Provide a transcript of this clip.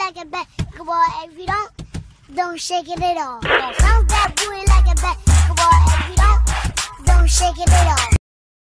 like a basketball. If you don't shake it at all. Bounce that booty like a basketball. If you don't shake it at all.